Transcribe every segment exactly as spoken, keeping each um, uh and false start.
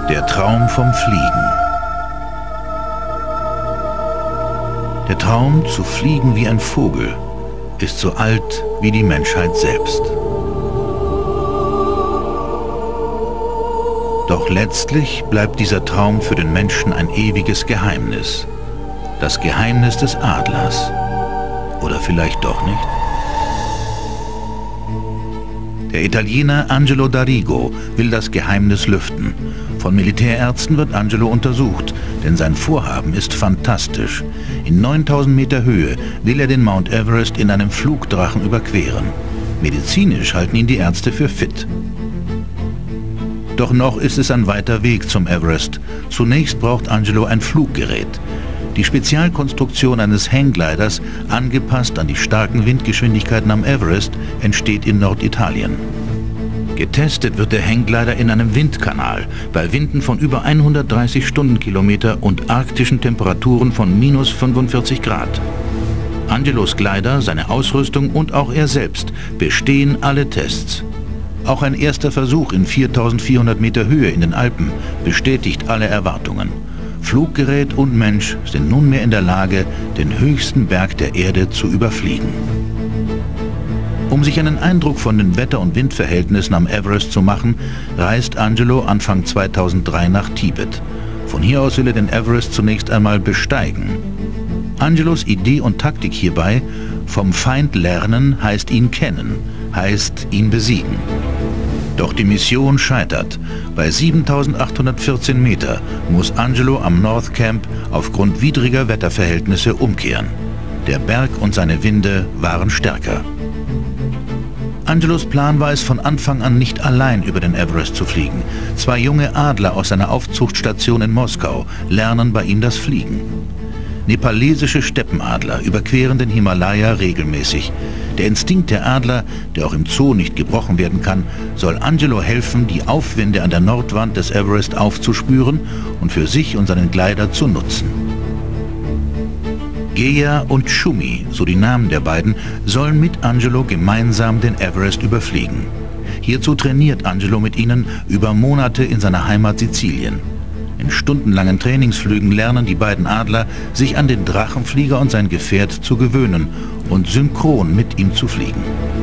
Der Traum vom Fliegen. Der Traum, zu fliegen wie ein Vogel, ist so alt wie die Menschheit selbst. Doch letztlich bleibt dieser Traum für den Menschen ein ewiges Geheimnis. Das Geheimnis des Adlers. Oder vielleicht doch nicht? Der Italiener Angelo D'Arrigo will das Geheimnis lüften. Von Militärärzten wird Angelo untersucht, denn sein Vorhaben ist fantastisch. In neuntausend Meter Höhe will er den Mount Everest in einem Flugdrachen überqueren. Medizinisch halten ihn die Ärzte für fit. Doch noch ist es ein weiter Weg zum Everest. Zunächst braucht Angelo ein Fluggerät. Die Spezialkonstruktion eines Hanggliders, angepasst an die starken Windgeschwindigkeiten am Everest, entsteht in Norditalien. Getestet wird der Hangglider in einem Windkanal, bei Winden von über hundertdreißig Stundenkilometer und arktischen Temperaturen von minus fünfundvierzig Grad. Angelos Glider, seine Ausrüstung und auch er selbst bestehen alle Tests. Auch ein erster Versuch in viertausendvierhundert Meter Höhe in den Alpen bestätigt alle Erwartungen. Fluggerät und Mensch sind nunmehr in der Lage, den höchsten Berg der Erde zu überfliegen. Um sich einen Eindruck von den Wetter- und Windverhältnissen am Everest zu machen, reist Angelo Anfang zweitausenddrei nach Tibet. Von hier aus will er den Everest zunächst einmal besteigen. Angelos Idee und Taktik hierbei: vom Feind lernen heißt ihn kennen, heißt ihn besiegen. Doch die Mission scheitert. Bei siebentausendachthundertvierzehn Meter muss Angelo am North Camp aufgrund widriger Wetterverhältnisse umkehren. Der Berg und seine Winde waren stärker. Angelos Plan war es von Anfang an, nicht allein über den Everest zu fliegen. Zwei junge Adler aus seiner Aufzuchtstation in Moskau lernen bei ihm das Fliegen. Nepalesische Steppenadler überqueren den Himalaya regelmäßig. Der Instinkt der Adler, der auch im Zoo nicht gebrochen werden kann, soll Angelo helfen, die Aufwinde an der Nordwand des Everest aufzuspüren und für sich und seinen Glider zu nutzen. Geja und Chumi, so die Namen der beiden, sollen mit Angelo gemeinsam den Everest überfliegen. Hierzu trainiert Angelo mit ihnen über Monate in seiner Heimat Sizilien. In stundenlangen Trainingsflügen lernen die beiden Adler, sich an den Drachenflieger und sein Gefährt zu gewöhnen und synchron mit ihm zu fliegen.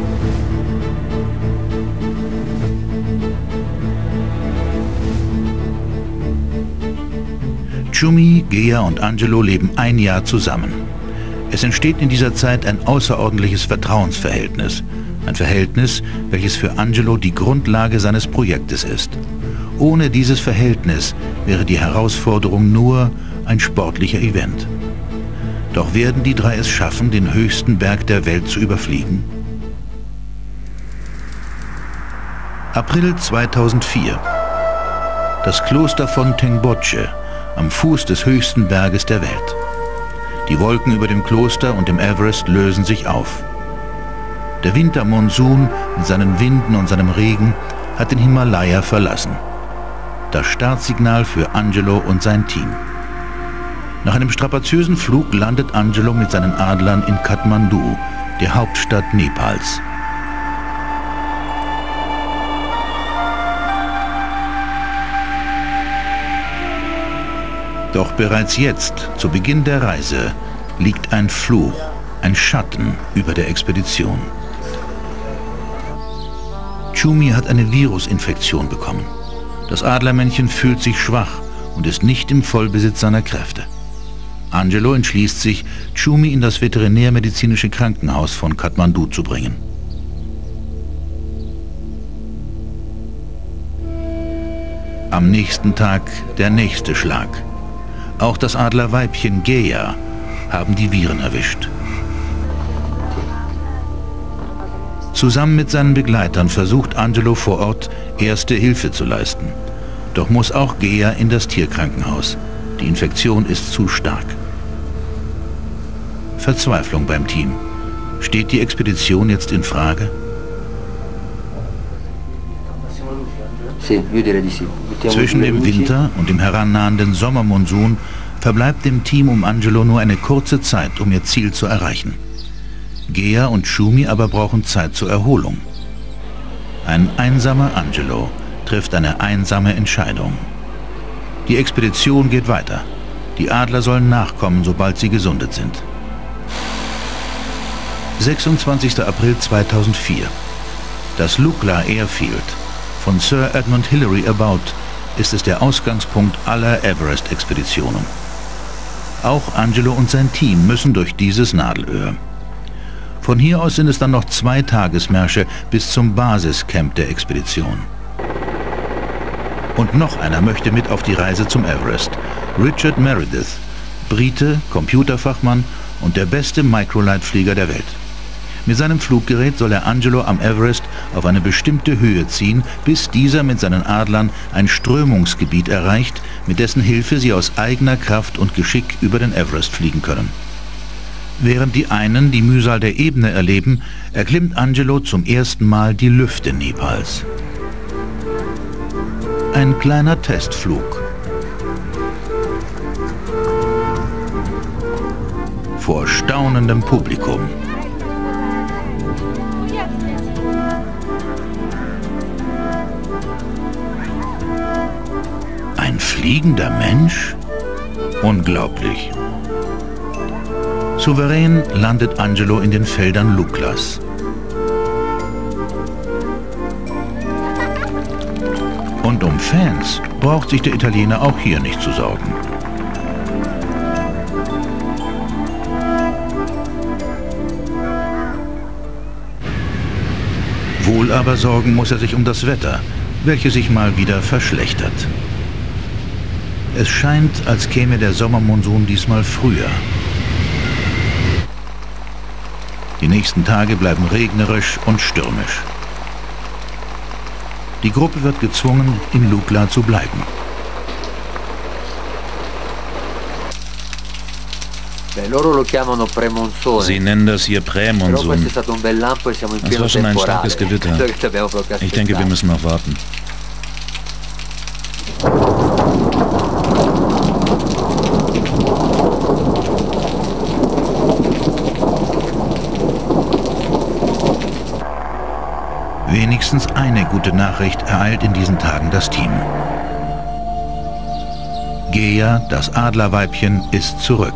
Chumi, Geja und Angelo leben ein Jahr zusammen. Es entsteht in dieser Zeit ein außerordentliches Vertrauensverhältnis. Ein Verhältnis, welches für Angelo die Grundlage seines Projektes ist. Ohne dieses Verhältnis wäre die Herausforderung nur ein sportlicher Event. Doch werden die drei es schaffen, den höchsten Berg der Welt zu überfliegen? April zweitausendvier. Das Kloster von Tengboche, am Fuß des höchsten Berges der Welt. Die Wolken über dem Kloster und dem Everest lösen sich auf. Der Wintermonsun mit seinen Winden und seinem Regen hat den Himalaya verlassen. Das Startsignal für Angelo und sein Team. Nach einem strapaziösen Flug landet Angelo mit seinen Adlern in Kathmandu, der Hauptstadt Nepals. Doch bereits jetzt, zu Beginn der Reise, liegt ein Fluch, ein Schatten über der Expedition. Chumi hat eine Virusinfektion bekommen. Das Adlermännchen fühlt sich schwach und ist nicht im Vollbesitz seiner Kräfte. Angelo entschließt sich, Chumi in das veterinärmedizinische Krankenhaus von Kathmandu zu bringen. Am nächsten Tag der nächste Schlag. Auch das Adlerweibchen Geja haben die Viren erwischt. Zusammen mit seinen Begleitern versucht Angelo vor Ort, erste Hilfe zu leisten. Doch muss auch Geja in das Tierkrankenhaus. Die Infektion ist zu stark. Verzweiflung beim Team. Steht die Expedition jetzt in Frage? Zwischen dem Winter und dem herannahenden Sommermonsun verbleibt dem Team um Angelo nur eine kurze Zeit, um ihr Ziel zu erreichen. Geja und Chumi aber brauchen Zeit zur Erholung. Ein einsamer Angelo trifft eine einsame Entscheidung. Die Expedition geht weiter. Die Adler sollen nachkommen, sobald sie gesundet sind. sechsundzwanzigster April zweitausendvier. Das Lukla Airfield, von Sir Edmund Hillary erbaut, ist es der Ausgangspunkt aller Everest-Expeditionen. Auch Angelo und sein Team müssen durch dieses Nadelöhr. Von hier aus sind es dann noch zwei Tagesmärsche bis zum Basiscamp der Expedition. Und noch einer möchte mit auf die Reise zum Everest. Richard Meredith, Brite, Computerfachmann und der beste Microlight-Flieger der Welt. Mit seinem Fluggerät soll er Angelo am Everest auf eine bestimmte Höhe ziehen, bis dieser mit seinen Adlern ein Strömungsgebiet erreicht, mit dessen Hilfe sie aus eigener Kraft und Geschick über den Everest fliegen können. Während die einen die Mühsal der Ebene erleben, erklimmt Angelo zum ersten Mal die Lüfte Nepals. Ein kleiner Testflug. Vor staunendem Publikum. Ein fliegender Mensch? Unglaublich. Souverän landet Angelo in den Feldern Luklas. Und um Fans braucht sich der Italiener auch hier nicht zu sorgen. Wohl aber sorgen muss er sich um das Wetter, welches sich mal wieder verschlechtert. Es scheint, als käme der Sommermonsun diesmal früher. Die nächsten Tage bleiben regnerisch und stürmisch. Die Gruppe wird gezwungen, in Lukla zu bleiben. Sie nennen das hier Prämonsun. Das war schon ein starkes Gewitter. Ich denke, wir müssen noch warten. Wenigstens eine gute Nachricht ereilt in diesen Tagen das Team. Gea, das Adlerweibchen, ist zurück.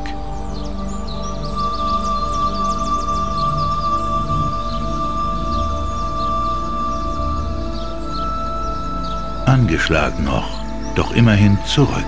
Angeschlagen noch, doch immerhin zurück.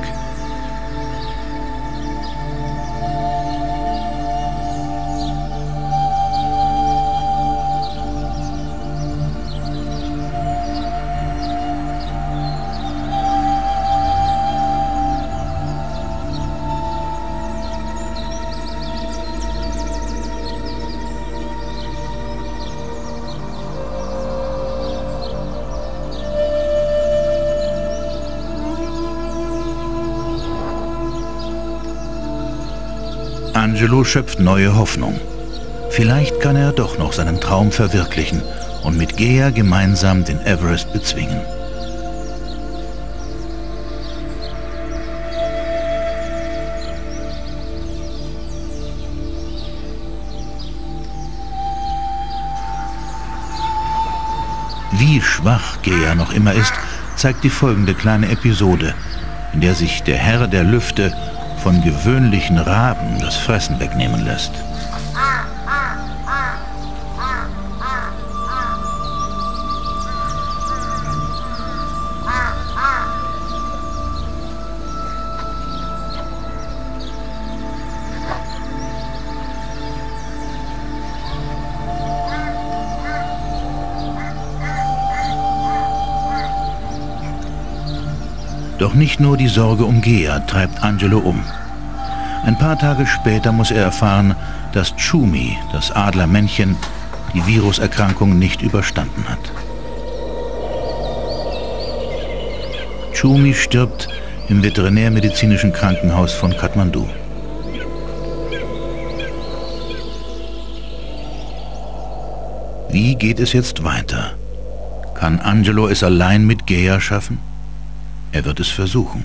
Angelo schöpft neue Hoffnung. Vielleicht kann er doch noch seinen Traum verwirklichen und mit Gea gemeinsam den Everest bezwingen. Wie schwach Gea noch immer ist, zeigt die folgende kleine Episode, in der sich der Herr der Lüfte von gewöhnlichen Raben das Fressen wegnehmen lässt. Doch nicht nur die Sorge um Gea treibt Angelo um. Ein paar Tage später muss er erfahren, dass Chumi, das Adlermännchen, die Viruserkrankung nicht überstanden hat. Chumi stirbt im veterinärmedizinischen Krankenhaus von Kathmandu. Wie geht es jetzt weiter? Kann Angelo es allein mit Gea schaffen? Er wird es versuchen.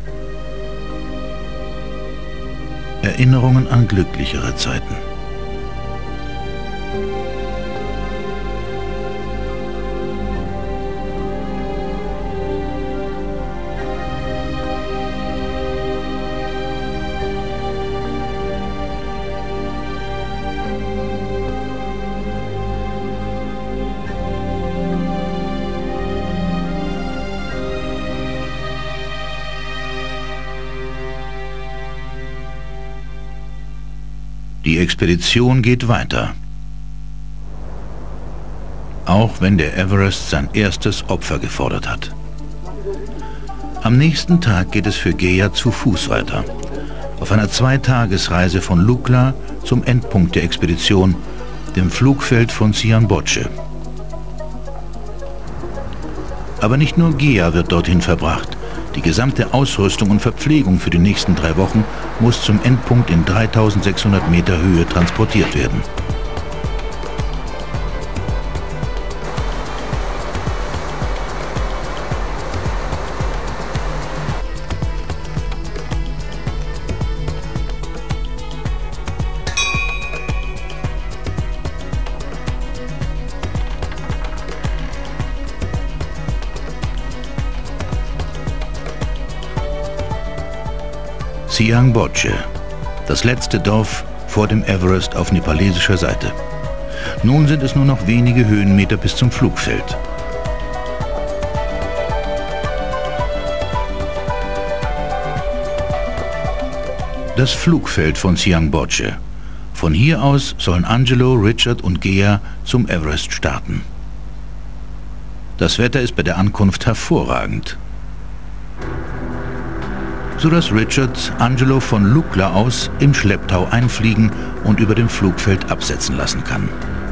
Erinnerungen an glücklichere Zeiten. Die Expedition geht weiter. Auch wenn der Everest sein erstes Opfer gefordert hat. Am nächsten Tag geht es für Geyer zu Fuß weiter. Auf einer Zweitagesreise von Lukla zum Endpunkt der Expedition, dem Flugfeld von Siangboche. Aber nicht nur Geyer wird dorthin verbracht. Die gesamte Ausrüstung und Verpflegung für die nächsten drei Wochen muss zum Endpunkt in dreitausendsechshundert Meter Höhe transportiert werden. Siangboche, das letzte Dorf vor dem Everest auf nepalesischer Seite. Nun sind es nur noch wenige Höhenmeter bis zum Flugfeld. Das Flugfeld von Siangboche. Von hier aus sollen Angelo, Richard und Geyer zum Everest starten. Das Wetter ist bei der Ankunft hervorragend, sodass Richard Angelo von Lukla aus im Schlepptau einfliegen und über dem Flugfeld absetzen lassen kann.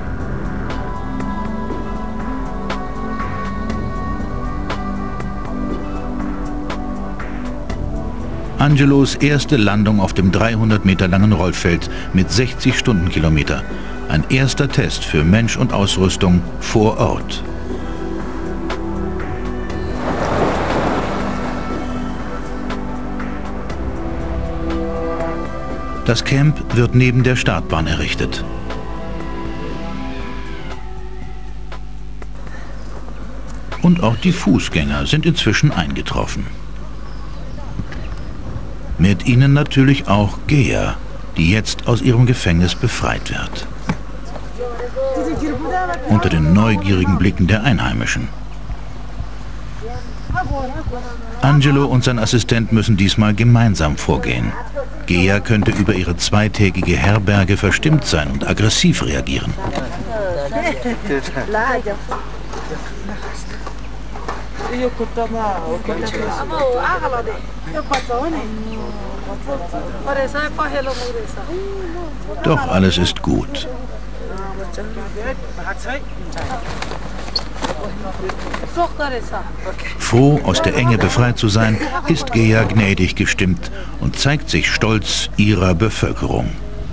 Angelos erste Landung auf dem dreihundert Meter langen Rollfeld mit sechzig Stundenkilometer. Ein erster Test für Mensch und Ausrüstung vor Ort. Das Camp wird neben der Startbahn errichtet. Und auch die Fußgänger sind inzwischen eingetroffen. Mit ihnen natürlich auch Geyer, die jetzt aus ihrem Gefängnis befreit wird. Unter den neugierigen Blicken der Einheimischen. Angelo und sein Assistent müssen diesmal gemeinsam vorgehen. Geyer könnte über ihre zweitägige Herberge verstimmt sein und aggressiv reagieren. Doch alles ist gut. Froh, aus der Enge befreit zu sein, ist Geyer gnädig gestimmt und zeigt sich stolz ihrer Bevölkerung.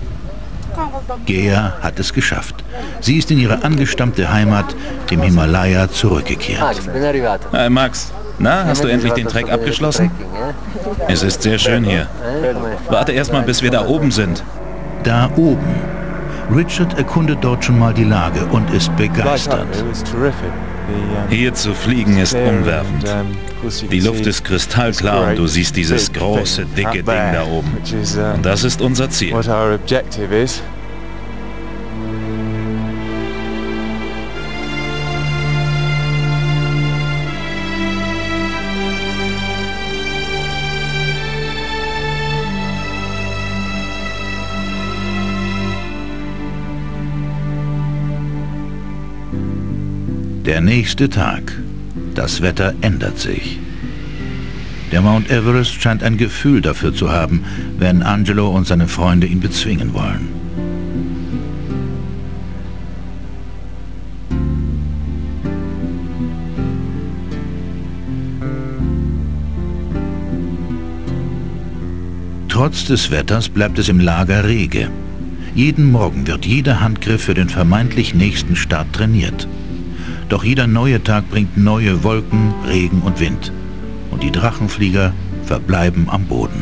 Geyer hat es geschafft. Sie ist in ihre angestammte Heimat, dem Himalaya, zurückgekehrt. Hi Max, na, hast du endlich den Trek abgeschlossen? Es ist sehr schön hier. Warte erst mal, bis wir da oben sind. Da oben. Richard erkundet dort schon mal die Lage und ist begeistert. Hier zu fliegen ist umwerfend. Die Luft ist kristallklar und du siehst dieses große, dicke Ding da oben. Und das ist unser Ziel. Der nächste Tag. Das Wetter ändert sich. Der Mount Everest scheint ein Gefühl dafür zu haben, wenn Angelo und seine Freunde ihn bezwingen wollen. Trotz des Wetters bleibt es im Lager rege. Jeden Morgen wird jeder Handgriff für den vermeintlich nächsten Start trainiert. Doch jeder neue Tag bringt neue Wolken, Regen und Wind. Und die Drachenflieger verbleiben am Boden.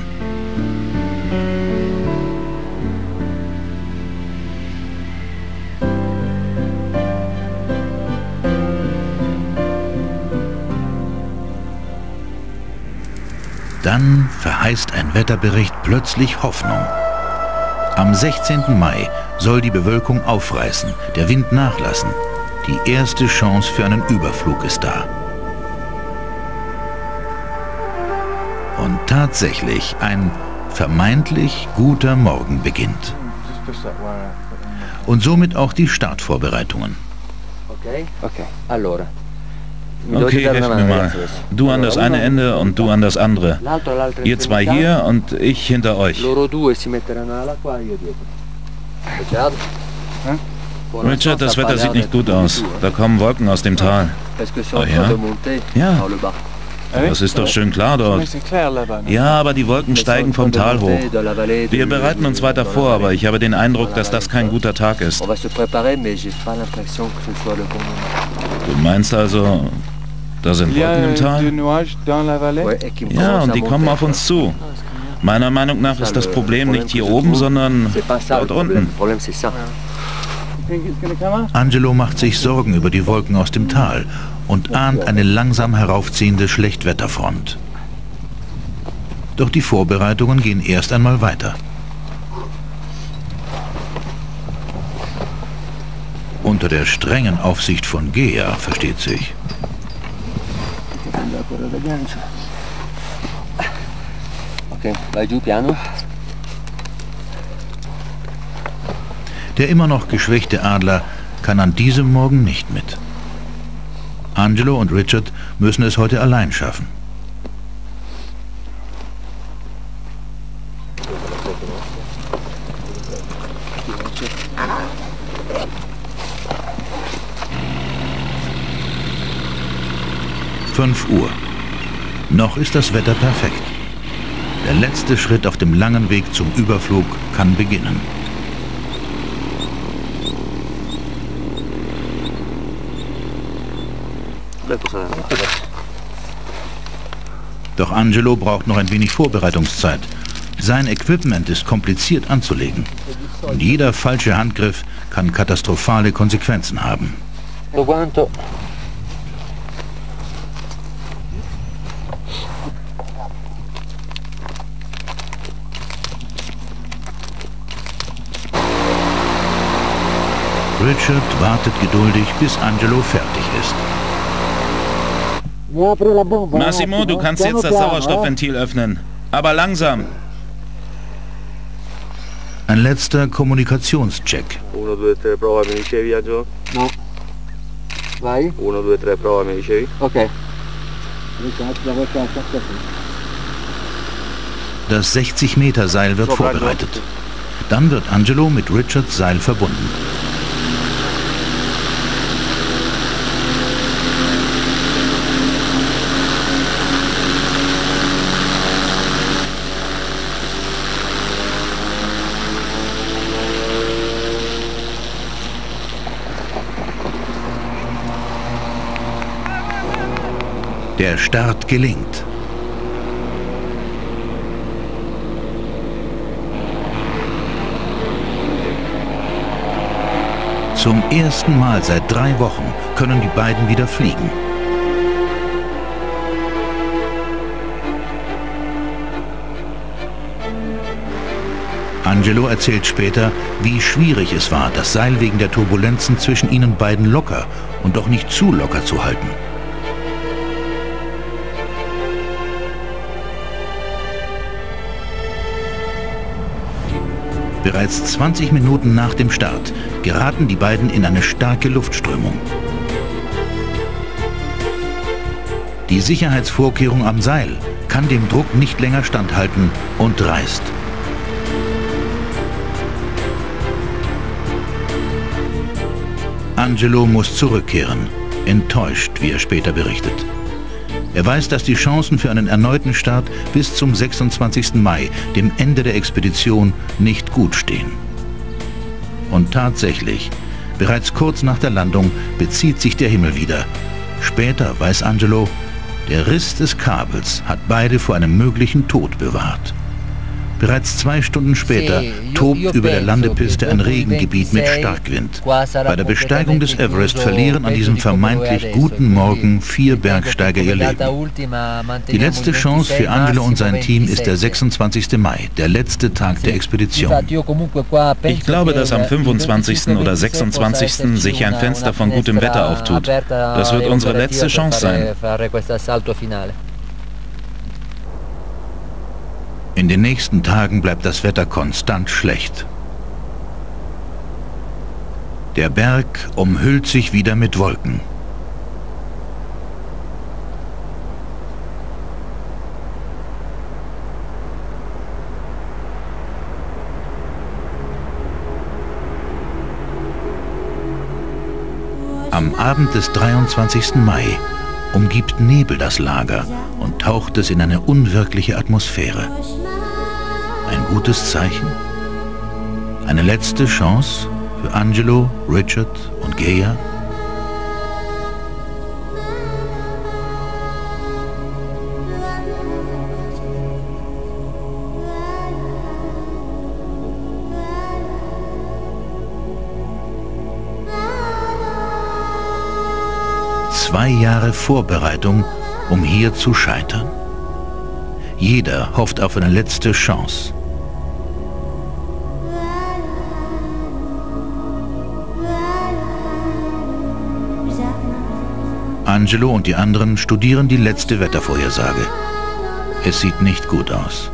Dann verheißt ein Wetterbericht plötzlich Hoffnung. Am sechzehnten Mai soll die Bewölkung aufreißen, der Wind nachlassen. Die erste Chance für einen Überflug ist da. Und tatsächlich, ein vermeintlich guter Morgen beginnt. Und somit auch die Startvorbereitungen. Okay, helft mir mal. Du an das eine Ende und du an das andere. Ihr zwei hier und ich hinter euch. Richard, das Wetter sieht nicht gut aus. Da kommen Wolken aus dem Tal. Oh ja? Ja. Das ist doch schön klar dort. Ja, aber die Wolken steigen vom Tal hoch. Wir bereiten uns weiter vor, aber ich habe den Eindruck, dass das kein guter Tag ist. Du meinst also, da sind Wolken im Tal? Ja, und die kommen auf uns zu. Meiner Meinung nach ist das Problem nicht hier oben, sondern dort unten. Angelo macht sich Sorgen über die Wolken aus dem Tal und ahnt eine langsam heraufziehende Schlechtwetterfront. Doch die Vorbereitungen gehen erst einmal weiter. Unter der strengen Aufsicht von Gea, versteht sich. Der immer noch geschwächte Adler kann an diesem Morgen nicht mit. Angelo und Richard müssen es heute allein schaffen. fünf Uhr. Noch ist das Wetter perfekt. Der letzte Schritt auf dem langen Weg zum Überflug kann beginnen. Doch Angelo braucht noch ein wenig Vorbereitungszeit. Sein Equipment ist kompliziert anzulegen. Und jeder falsche Handgriff kann katastrophale Konsequenzen haben. Richard wartet geduldig, bis Angelo fertig ist. Massimo, du kannst jetzt das Sauerstoffventil öffnen. Aber langsam. Ein letzter Kommunikationscheck. uno, due, tre, prova, mi dicevi, Angelo? No. Vai. uno, due, tre, prova, mi dicevi? Ok. Das sechzig Meter Seil wird vorbereitet. Dann wird Angelo mit Richards Seil verbunden. Der Start gelingt. Zum ersten Mal seit drei Wochen können die beiden wieder fliegen. Angelo erzählt später, wie schwierig es war, das Seil wegen der Turbulenzen zwischen ihnen beiden locker und doch nicht zu locker zu halten. Bereits zwanzig Minuten nach dem Start geraten die beiden in eine starke Luftströmung. Die Sicherheitsvorkehrung am Seil kann dem Druck nicht länger standhalten und reißt. Angelo muss zurückkehren, enttäuscht, wie er später berichtet. Er weiß, dass die Chancen für einen erneuten Start bis zum sechsundzwanzigsten Mai, dem Ende der Expedition, nicht gut stehen. Und tatsächlich, bereits kurz nach der Landung bezieht sich der Himmel wieder. Später weiß Angelo, der Riss des Kabels hat beide vor einem möglichen Tod bewahrt. Bereits zwei Stunden später tobt über der Landepiste ein Regengebiet mit Starkwind. Bei der Besteigung des Everest verlieren an diesem vermeintlich guten Morgen vier Bergsteiger ihr Leben. Die letzte Chance für Angelo und sein Team ist der sechsundzwanzigste Mai, der letzte Tag der Expedition. Ich glaube, dass am fünfundzwanzigsten oder sechsundzwanzigsten sich ein Fenster von gutem Wetter auftut. Das wird unsere letzte Chance sein. In den nächsten Tagen bleibt das Wetter konstant schlecht. Der Berg umhüllt sich wieder mit Wolken. Am Abend des dreiundzwanzigsten Mai umgibt Nebel das Lager und taucht es in eine unwirkliche Atmosphäre. Ein gutes Zeichen? Eine letzte Chance für Angelo, Richard und Geyer? Zwei Jahre Vorbereitung, um hier zu scheitern? Jeder hofft auf eine letzte Chance. Angelo und die anderen studieren die letzte Wettervorhersage. Es sieht nicht gut aus.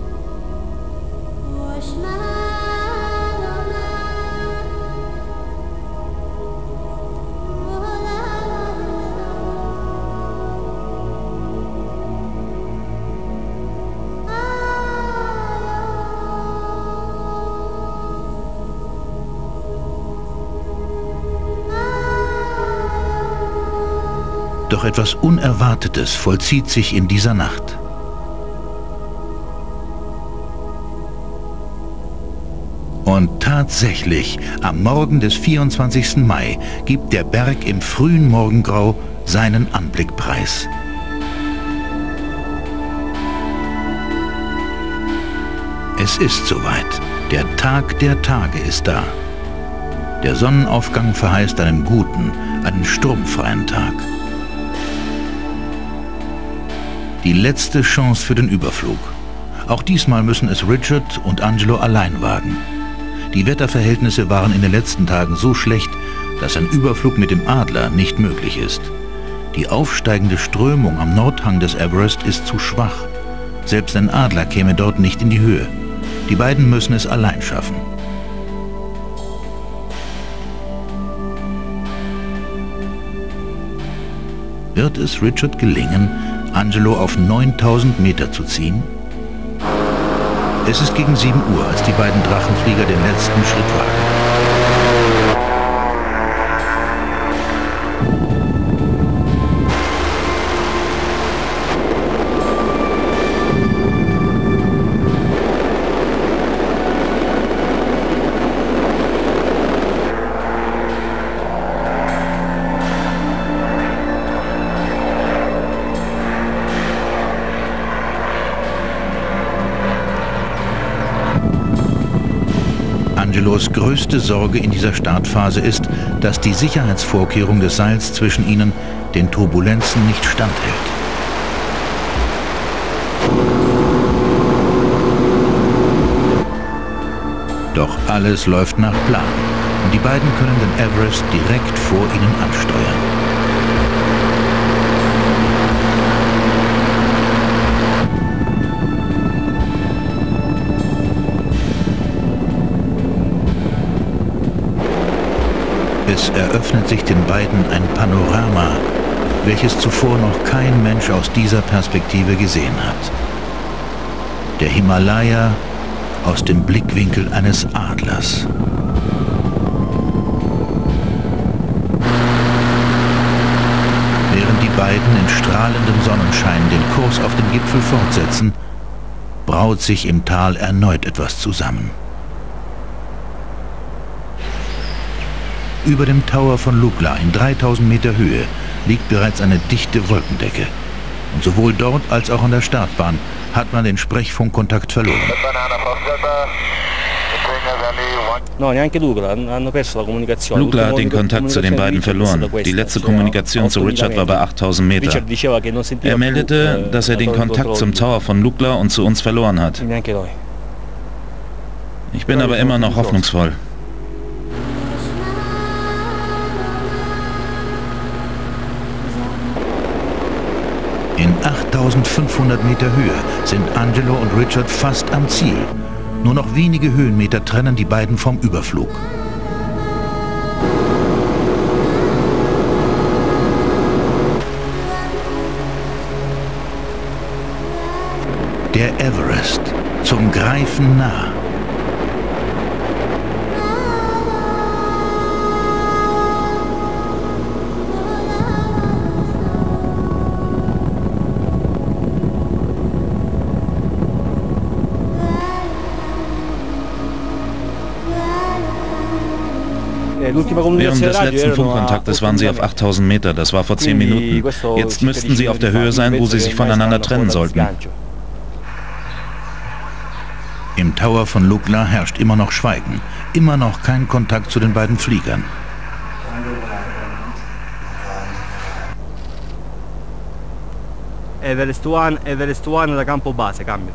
Doch etwas Unerwartetes vollzieht sich in dieser Nacht. Und tatsächlich, am Morgen des vierundzwanzigsten Mai gibt der Berg im frühen Morgengrau seinen Anblick preis. Es ist soweit. Der Tag der Tage ist da. Der Sonnenaufgang verheißt einen guten, einen sturmfreien Tag. Die letzte Chance für den Überflug. Auch diesmal müssen es Richard und Angelo allein wagen. Die Wetterverhältnisse waren in den letzten Tagen so schlecht, dass ein Überflug mit dem Adler nicht möglich ist. Die aufsteigende Strömung am Nordhang des Everest ist zu schwach. Selbst ein Adler käme dort nicht in die Höhe. Die beiden müssen es allein schaffen. Wird es Richard gelingen, Angelo auf neuntausend Meter zu ziehen? Es ist gegen sieben Uhr, als die beiden Drachenflieger den letzten Schritt wagen. Angelos größte Sorge in dieser Startphase ist, dass die Sicherheitsvorkehrung des Seils zwischen ihnen den Turbulenzen nicht standhält. Doch alles läuft nach Plan und die beiden können den Everest direkt vor ihnen ansteuern. Es eröffnet sich den beiden ein Panorama, welches zuvor noch kein Mensch aus dieser Perspektive gesehen hat. Der Himalaya aus dem Blickwinkel eines Adlers. Während die beiden in strahlendem Sonnenschein den Kurs auf den Gipfel fortsetzen, braut sich im Tal erneut etwas zusammen. Über dem Tower von Lukla in dreitausend Meter Höhe liegt bereits eine dichte Wolkendecke. Und sowohl dort als auch an der Startbahn hat man den Sprechfunkkontakt verloren. Lukla hat den Kontakt zu den beiden verloren. Die letzte Kommunikation zu Richard war bei achttausend Meter. Er meldete, dass er den Kontakt zum Tower von Lukla und zu uns verloren hat. Ich bin aber immer noch hoffnungsvoll. In achttausendfünfhundert Meter Höhe sind Angelo und Richard fast am Ziel. Nur noch wenige Höhenmeter trennen die beiden vom Überflug. Everest, zum Greifen nah. Während des letzten Funkkontaktes waren sie auf achttausend Meter, das war vor zehn Minuten. Jetzt müssten sie auf der Höhe sein, wo sie sich voneinander trennen sollten. Im Tower von Lukla herrscht immer noch Schweigen, immer noch kein Kontakt zu den beiden Fliegern. Everest eins, Everest eins da campo base, cambio.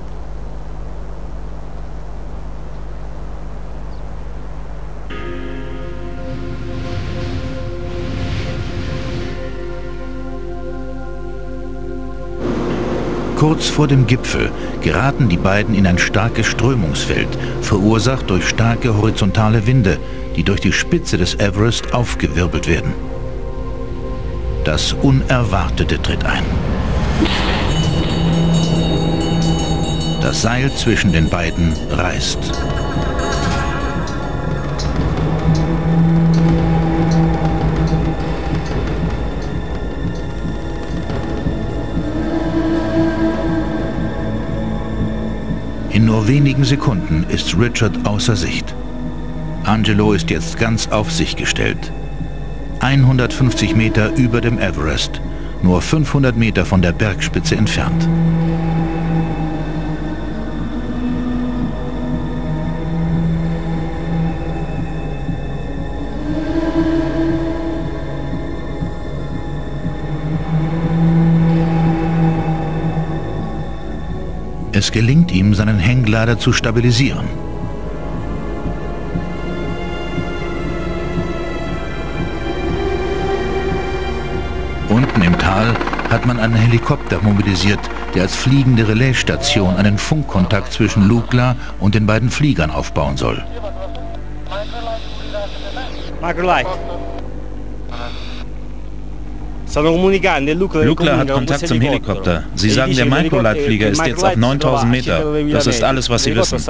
Kurz vor dem Gipfel geraten die beiden in ein starkes Strömungsfeld, verursacht durch starke horizontale Winde, die durch die Spitze des Everest aufgewirbelt werden. Das Unerwartete tritt ein. Das Seil zwischen den beiden reißt. In nur wenigen Sekunden ist Richard außer Sicht. Angelo ist jetzt ganz auf sich gestellt. hundertfünfzig Meter über dem Everest, nur fünfhundert Meter von der Bergspitze entfernt. Es gelingt ihm, seinen Hängglider zu stabilisieren. Unten im Tal hat man einen Helikopter mobilisiert, der als fliegende Relaisstation einen Funkkontakt zwischen Lukla und den beiden Fliegern aufbauen soll. Microlight. Lukla hat Kontakt zum Helikopter. Sie sagen, der Microlight-Flieger ist jetzt auf neuntausend Meter. Das ist alles, was Sie wissen.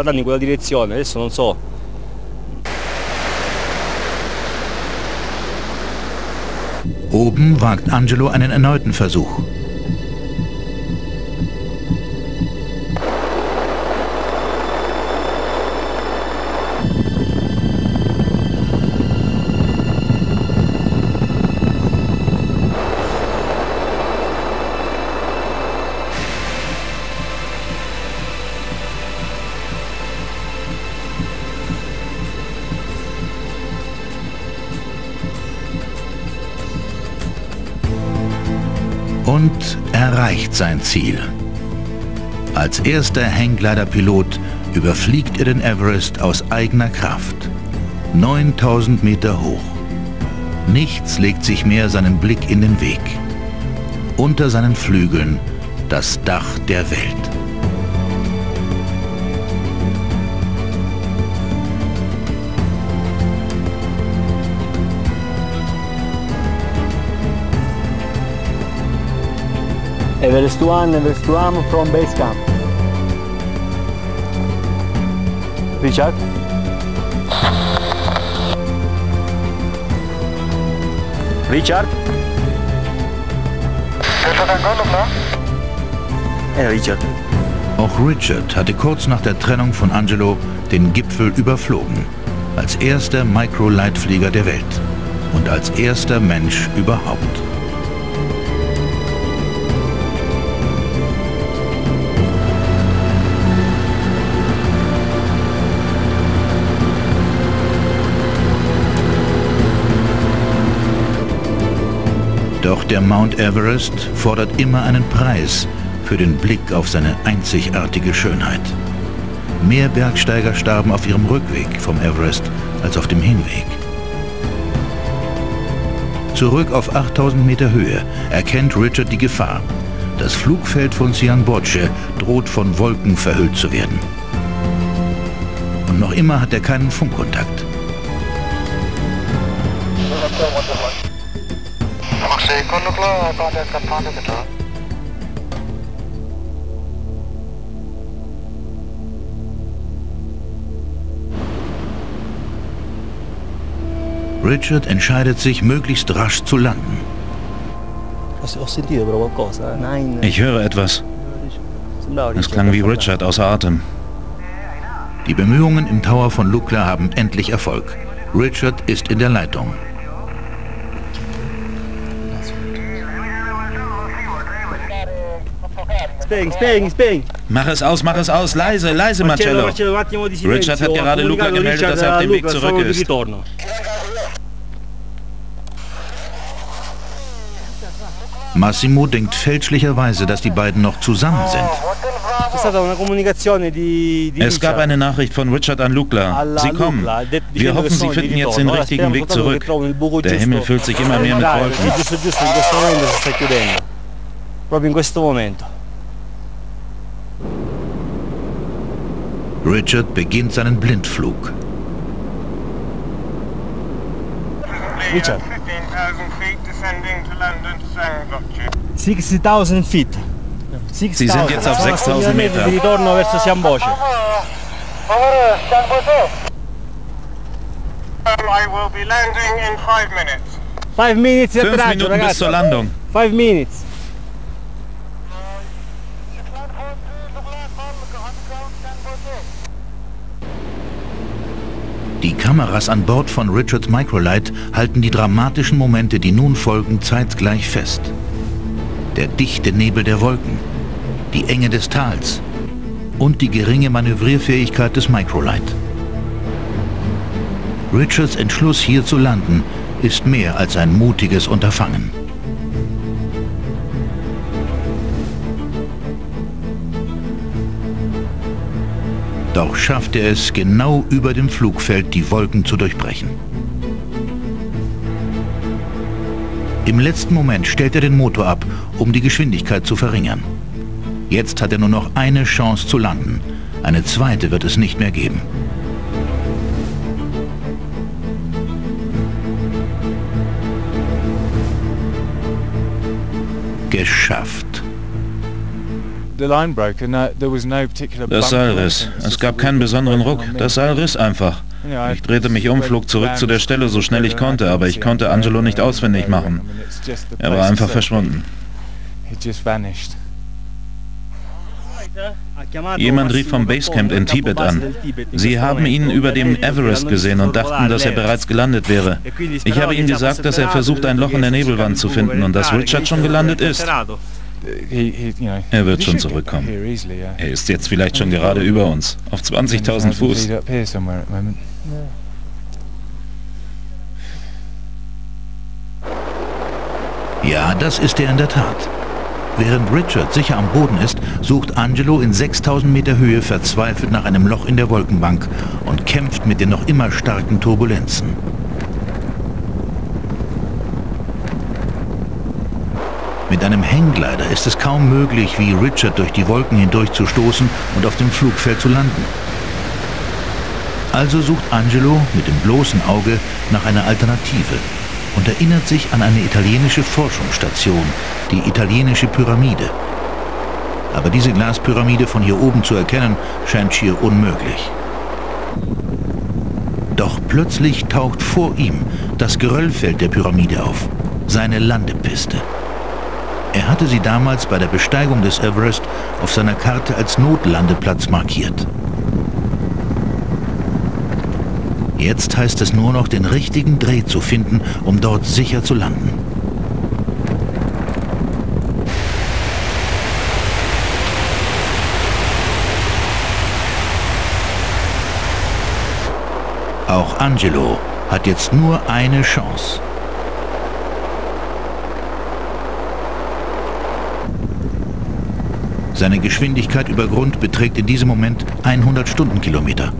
Oben wagt Angelo einen erneuten Versuch. Und erreicht sein Ziel. Als erster Hängglider-Pilot überfliegt er den Everest aus eigener Kraft. neuntausend Meter hoch. Nichts legt sich mehr seinem Blick in den Weg. Unter seinen Flügeln das Dach der Welt. Everest eins, Everest eins from base camp. Richard? Richard? Hey, Richard. Auch Richard hatte kurz nach der Trennung von Angelo den Gipfel überflogen. Als erster Microlight-Flieger der Welt. Und als erster Mensch überhaupt. Doch der Mount Everest fordert immer einen Preis für den Blick auf seine einzigartige Schönheit. Mehr Bergsteiger starben auf ihrem Rückweg vom Everest als auf dem Hinweg. Zurück auf achttausend Meter Höhe erkennt Richard die Gefahr. Das Flugfeld von Siangboche droht von Wolken verhüllt zu werden. Und noch immer hat er keinen Funkkontakt. Richard entscheidet sich, möglichst rasch zu landen. Ich höre etwas. Es klang wie Richard außer Atem. Die Bemühungen im Tower von Lukla haben endlich Erfolg. Richard ist in der Leitung. Mach es aus, mach es aus. Leise, leise, Marcello. Richard hat gerade Luca gemeldet, dass er auf dem Weg zurück ist. Massimo denkt fälschlicherweise, dass die beiden noch zusammen sind. Es gab eine Nachricht von Richard an Lukla. Sie kommen. Wir hoffen, sie finden jetzt den richtigen Weg zurück. Der Himmel füllt sich immer mehr mit Wolken. Richard beginnt seinen Blindflug. Richard. sechstausend feet. Sie sind jetzt auf sechstausend Meter. Ritorno verso Siamboce. I will be landing in five minutes. Five minutes Fünf Minuten bis zur Landung. Five minutes. Die Kameras an Bord von Richards Microlight halten die dramatischen Momente, die nun folgen, zeitgleich fest. Der dichte Nebel der Wolken, die Enge des Tals und die geringe Manövrierfähigkeit des Microlight. Richards Entschluss, hier zu landen, ist mehr als ein mutiges Unterfangen. Doch schafft er es, genau über dem Flugfeld die Wolken zu durchbrechen. Im letzten Moment stellt er den Motor ab, um die Geschwindigkeit zu verringern. Jetzt hat er nur noch eine Chance zu landen. Eine zweite wird es nicht mehr geben. Geschafft. Das Seil riss. Es gab keinen besonderen Ruck. Das Seil riss einfach. Ich drehte mich um, flog zurück zu der Stelle, so schnell ich konnte, aber ich konnte Angelo nicht ausfindig machen. Er war einfach verschwunden. Jemand rief vom Basecamp in Tibet an. Sie haben ihn über dem Everest gesehen und dachten, dass er bereits gelandet wäre. Ich habe ihm gesagt, dass er versucht, ein Loch in der Nebelwand zu finden und dass Richard schon gelandet ist. Er wird schon zurückkommen. Er ist jetzt vielleicht schon gerade über uns, auf zwanzigtausend Fuß. Ja, das ist er in der Tat. Während Richard sicher am Boden ist, sucht Angelo in sechstausend Meter Höhe verzweifelt nach einem Loch in der Wolkenbank und kämpft mit den noch immer starken Turbulenzen. Mit einem Hängglider ist es kaum möglich, wie Richard durch die Wolken hindurch zu stoßen und auf dem Flugfeld zu landen. Also sucht Angelo mit dem bloßen Auge nach einer Alternative und erinnert sich an eine italienische Forschungsstation, die italienische Pyramide. Aber diese Glaspyramide von hier oben zu erkennen, scheint schier unmöglich. Doch plötzlich taucht vor ihm das Geröllfeld der Pyramide auf, seine Landepiste. Er hatte sie damals bei der Besteigung des Everest auf seiner Karte als Notlandeplatz markiert. Jetzt heißt es nur noch, den richtigen Dreh zu finden, um dort sicher zu landen. Auch Angelo hat jetzt nur eine Chance. Seine Geschwindigkeit über Grund beträgt in diesem Moment hundert Stundenkilometer.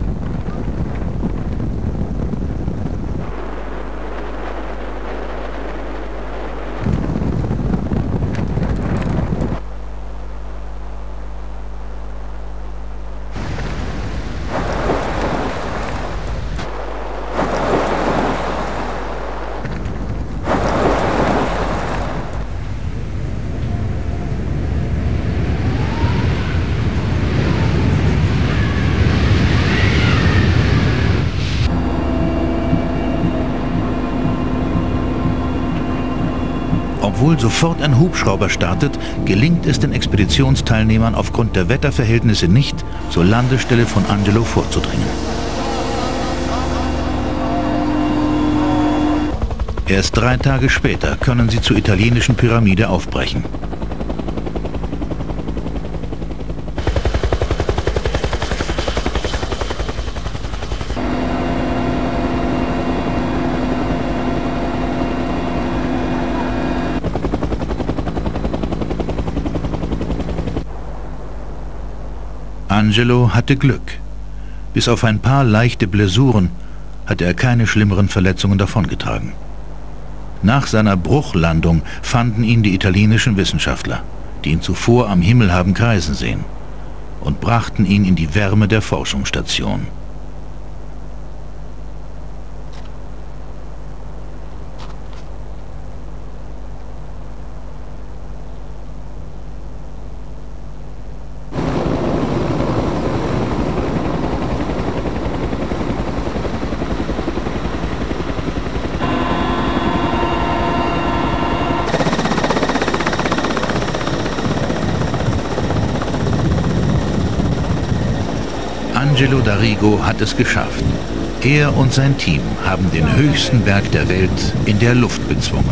Obwohl sofort ein Hubschrauber startet, gelingt es den Expeditionsteilnehmern aufgrund der Wetterverhältnisse nicht, zur Landestelle von Angelo vorzudringen. Erst drei Tage später können sie zur italienischen Pyramide aufbrechen. Angelo hatte Glück. Bis auf ein paar leichte Blessuren hatte er keine schlimmeren Verletzungen davongetragen. Nach seiner Bruchlandung fanden ihn die italienischen Wissenschaftler, die ihn zuvor am Himmel haben kreisen sehen, und brachten ihn in die Wärme der Forschungsstation. Angelo Darigo hat es geschafft. Er und sein Team haben den höchsten Berg der Welt in der Luft bezwungen.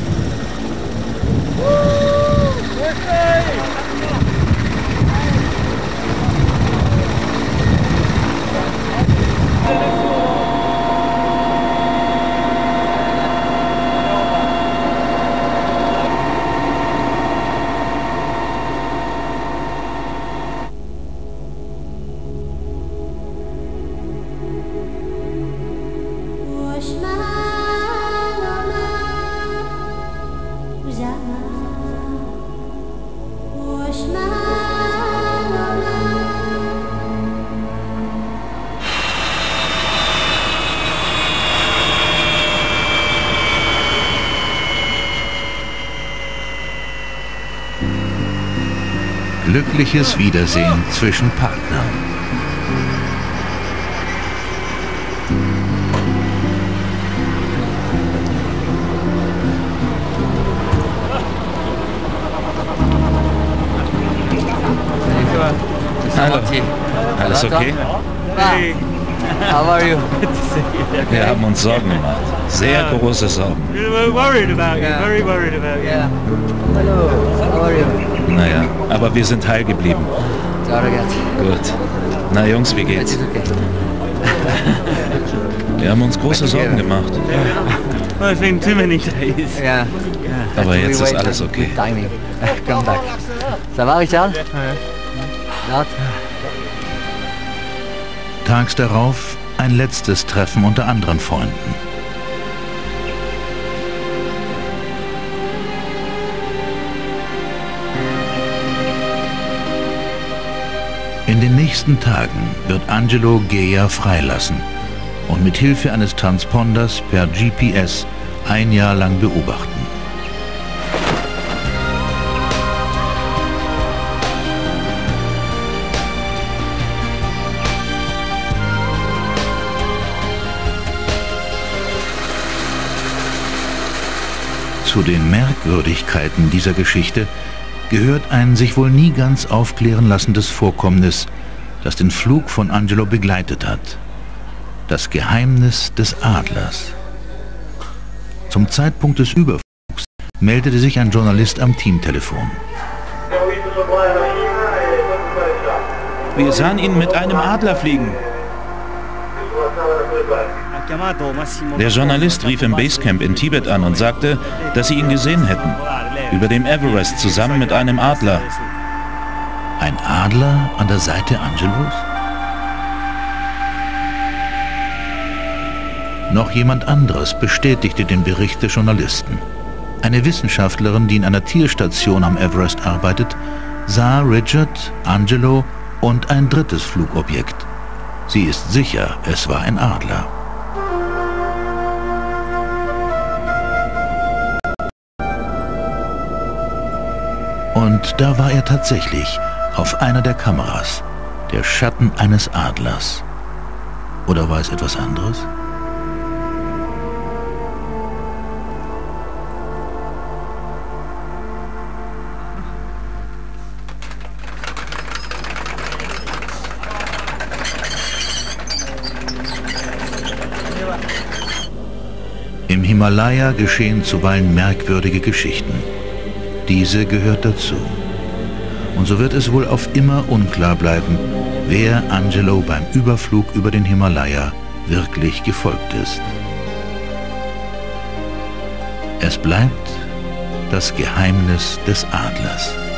Glückliches Wiedersehen zwischen Partnern. Hallo. Alles okay? Hey. How are you? Wir haben uns Sorgen gemacht. Sehr große Sorgen. We were worried about you, very worried about you. Yeah. Hello. How are you? Naja, aber wir sind heil geblieben. Ciao ragazzi. Gut. Na Jungs, wie geht's? Okay. Wir haben uns große Sorgen gemacht. Well, it's been too many days. Yeah. Aber jetzt ist alles okay. Timing. Come back. Ça va, Richard? Ja. Tags darauf ein letztes Treffen unter anderen Freunden. In den nächsten Tagen wird Angelo Gheia freilassen und mit Hilfe eines Transponders per G P S ein Jahr lang beobachten. Zu den Merkwürdigkeiten dieser Geschichte gehört ein sich wohl nie ganz aufklären lassendes Vorkommnis, das den Flug von Angelo begleitet hat. Das Geheimnis des Adlers. Zum Zeitpunkt des Überflugs meldete sich ein Journalist am Teamtelefon. Wir sahen ihn mit einem Adler fliegen. Der Journalist rief im Basecamp in Tibet an und sagte, dass sie ihn gesehen hätten. Über dem Everest zusammen mit einem Adler. Ein Adler an der Seite Angelos? Noch jemand anderes bestätigte den Bericht des Journalisten. Eine Wissenschaftlerin, die in einer Tierstation am Everest arbeitet, sah Richard, Angelo und ein drittes Flugobjekt. Sie ist sicher, es war ein Adler. Und da war er tatsächlich auf einer der Kameras, der Schatten eines Adlers. Oder war es etwas anderes? Himalaya geschehen zuweilen merkwürdige Geschichten. Diese gehört dazu. Und so wird es wohl auf immer unklar bleiben, wer Angelo beim Überflug über den Himalaya wirklich gefolgt ist. Es bleibt das Geheimnis des Adlers.